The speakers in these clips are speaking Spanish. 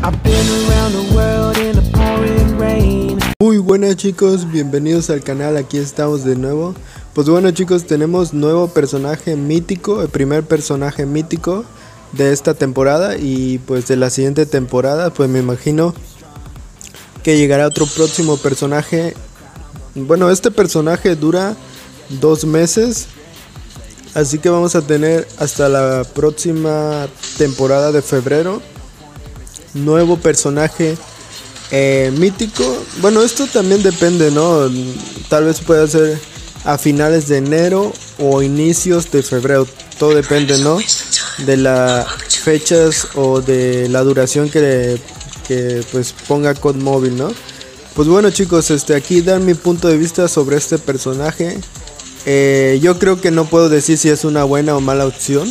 Muy buenas chicos, bienvenidos al canal, aquí estamos de nuevo. Pues bueno chicos, tenemos nuevo personaje mítico, el primer personaje mítico de esta temporada. Y pues de la siguiente temporada, pues me imagino que llegará otro próximo personaje. Bueno, este personaje dura 2 meses, así que vamos a tener hasta la próxima temporada de febrero nuevo personaje mítico. Bueno, esto también depende, ¿no? Tal vez pueda ser a finales de enero o inicios de febrero. Todo depende, ¿no? De las fechas o de la duración que pues ponga COD Móvil, ¿no? Pues bueno chicos, aquí dan mi punto de vista sobre este personaje. Yo creo que no puedo decir si es una buena o mala opción.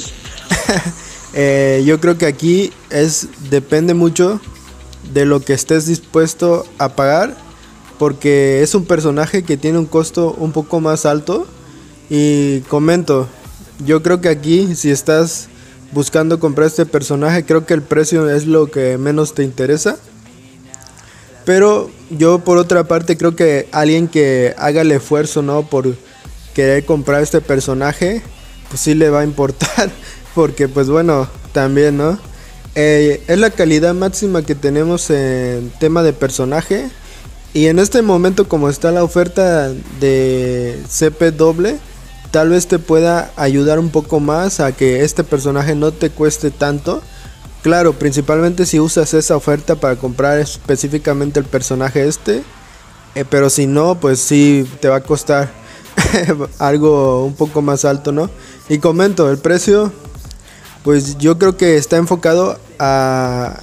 Yo creo que aquí depende mucho de lo que estés dispuesto a pagar, porque es un personaje que tiene un costo un poco más alto. Y comento, yo creo que aquí si estás buscando comprar este personaje, creo que el precio es lo que menos te interesa. Pero yo por otra parte creo que alguien que haga el esfuerzo, ¿no?, por querer comprar este personaje, pues sí le va a importar. Porque pues bueno, también, ¿no? Es la calidad máxima que tenemos en tema de personaje. Y en este momento, como está la oferta de CP doble, tal vez te pueda ayudar un poco más a que este personaje no te cueste tanto. Claro, principalmente si usas esa oferta para comprar específicamente el personaje pero si no, pues sí te va a costar algo un poco más alto, ¿no? Y comento, el precio, pues yo creo que está enfocado a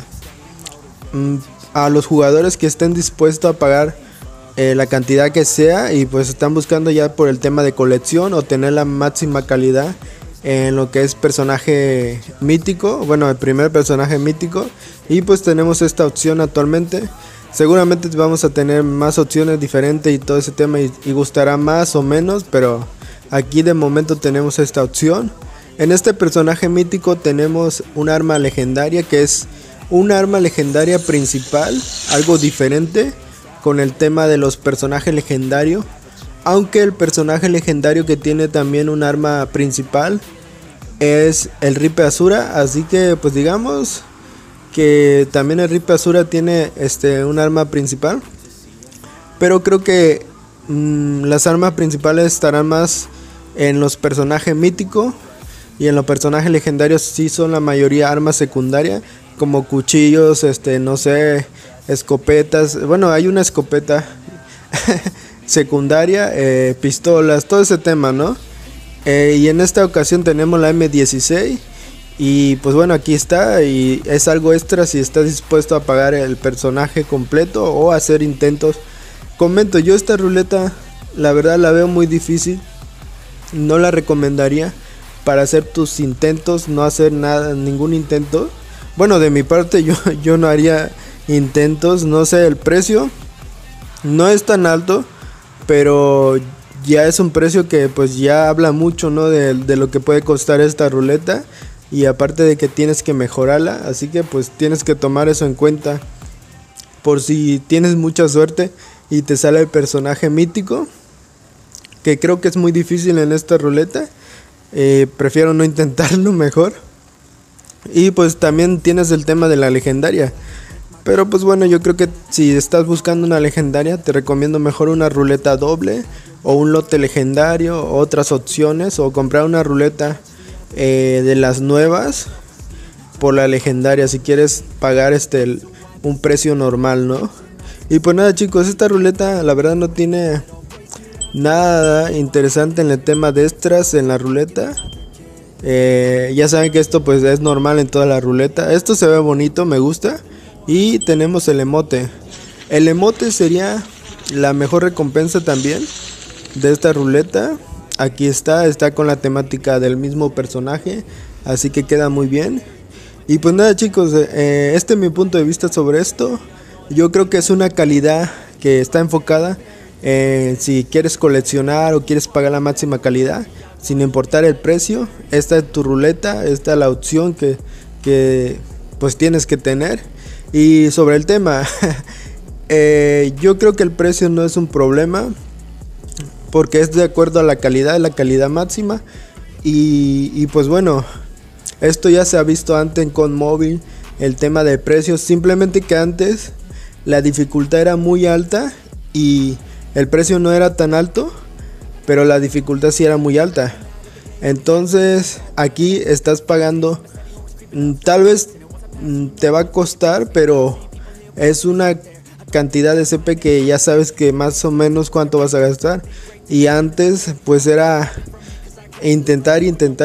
los jugadores que estén dispuestos a pagar la cantidad que sea, y pues están buscando ya por el tema de colección o tener la máxima calidad en lo que es personaje mítico. Bueno, el primer personaje mítico. Y pues tenemos esta opción actualmente. Seguramente vamos a tener más opciones diferentes y todo ese tema, y gustará más o menos, pero aquí de momento tenemos esta opción. En este personaje mítico tenemos un arma legendaria, que es un arma legendaria principal, algo diferente con el tema de los personajes legendarios. Aunque el personaje legendario que tiene también un arma principal es el Ripe Asura, así que pues digamos que también el Ripe Asura tiene un arma principal. Pero creo que las armas principales estarán más en los personajes míticos. Y en los personajes legendarios sí son la mayoría armas secundarias, como cuchillos, no sé, escopetas. Bueno, hay una escopeta secundaria, pistolas, todo ese tema, ¿no? Y en esta ocasión tenemos la M16. Y pues bueno, aquí está, y es algo extra si estás dispuesto a pagar el personaje completo o hacer intentos. Comento, yo esta ruleta la verdad la veo muy difícil, no la recomendaría para hacer tus intentos, no hacer nada, ningún intento. Bueno, de mi parte yo no haría intentos. No sé, el precio no es tan alto, pero ya es un precio que pues ya habla mucho, ¿no?, de lo que puede costar esta ruleta. Y aparte de que tienes que mejorarla, así que pues tienes que tomar eso en cuenta por si tienes mucha suerte y te sale el personaje mítico, que creo que es muy difícil en esta ruleta. Prefiero no intentarlo mejor. Y pues también tienes el tema de la legendaria, pero pues bueno, yo creo que si estás buscando una legendaria, te recomiendo mejor una ruleta doble o un lote legendario, otras opciones, o comprar una ruleta de las nuevas por la legendaria si quieres pagar un precio normal, ¿no? Y pues nada chicos, esta ruleta la verdad no tiene nada interesante en el tema de extras en la ruleta. Ya saben que esto pues es normal en toda la ruleta. Esto se ve bonito, me gusta. Y tenemos el emote. El emote sería la mejor recompensa también de esta ruleta. Aquí está con la temática del mismo personaje, así que queda muy bien. Y pues nada chicos, este es mi punto de vista sobre esto. Yo creo que es una calidad que está enfocada si quieres coleccionar o quieres pagar la máxima calidad, sin importar el precio. Esta es tu ruleta, esta es la opción que pues tienes que tener. Y sobre el tema, yo creo que el precio no es un problema, porque es de acuerdo a la calidad máxima. Y pues bueno, esto ya se ha visto antes en Conmóvil, el tema de precios. Simplemente que antes la dificultad era muy alta y el precio no era tan alto, pero la dificultad sí era muy alta. Entonces aquí estás pagando, tal vez te va a costar, pero es una cantidad de CP que ya sabes que más o menos cuánto vas a gastar. Y antes pues era intentar,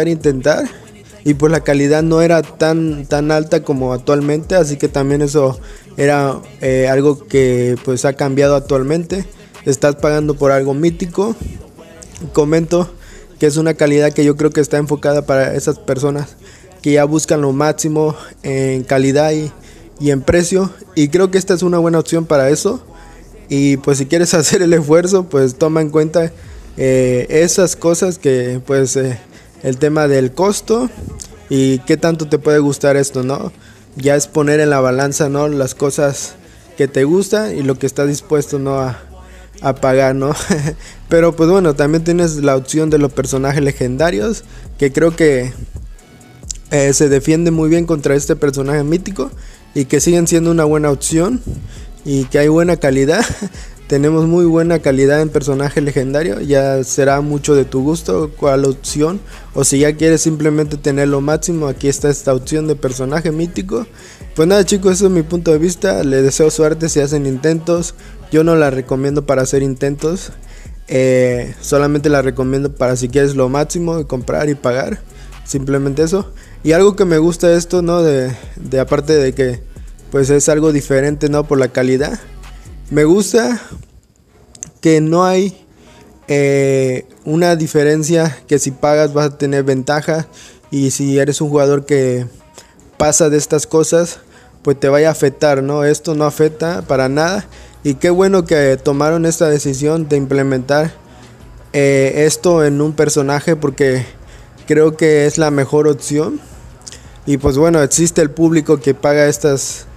y pues la calidad no era tan alta como actualmente, así que también eso era algo que pues ha cambiado actualmente. Estás pagando por algo mítico. Comento que es una calidad que yo creo que está enfocada para esas personas que ya buscan lo máximo en calidad y en precio, y creo que esta es una buena opción para eso. Y pues si quieres hacer el esfuerzo, pues toma en cuenta esas cosas, que pues el tema del costo y qué tanto te puede gustar esto, ¿no? Ya es poner en la balanza, ¿no?, las cosas que te gustan y lo que estás dispuesto, ¿no?, a pagar, ¿no? Pero pues bueno, también tienes la opción de los personajes legendarios, que creo que se defiende muy bien contra este personaje mítico y que siguen siendo una buena opción y que hay buena calidad. Tenemos muy buena calidad en personaje legendario. Ya será mucho de tu gusto cuál opción, o si ya quieres simplemente tener lo máximo, aquí está esta opción de personaje mítico. Pues nada chicos, eso es mi punto de vista. Les deseo suerte si hacen intentos. Yo no la recomiendo para hacer intentos, solamente la recomiendo para si quieres lo máximo de comprar y pagar, simplemente eso. Y algo que me gusta de esto, ¿no?, de aparte de que pues es algo diferente, ¿no?, por la calidad, me gusta que no hay una diferencia, que si pagas vas a tener ventaja, y si eres un jugador que pasa de estas cosas pues te vaya a afectar, ¿no? Esto no afecta para nada, y qué bueno que tomaron esta decisión de implementar esto en un personaje, porque creo que es la mejor opción. Y pues bueno, existe el público que paga esta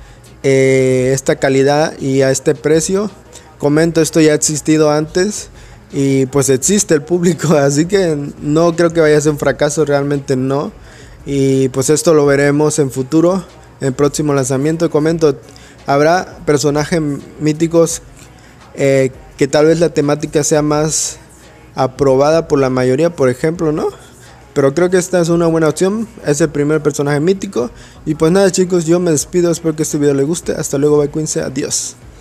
calidad y a este precio. Comento, esto ya ha existido antes y pues existe el público, así que no creo que vaya a ser un fracaso, realmente no. Y pues esto lo veremos en futuro, en próximo lanzamiento. Comento, habrá personajes míticos que tal vez la temática sea más aprobada por la mayoría, por ejemplo, ¿no? Pero creo que esta es una buena opción, es el primer personaje mítico. Y pues nada chicos, yo me despido, espero que este video les guste. Hasta luego, bye, cuídense, adiós.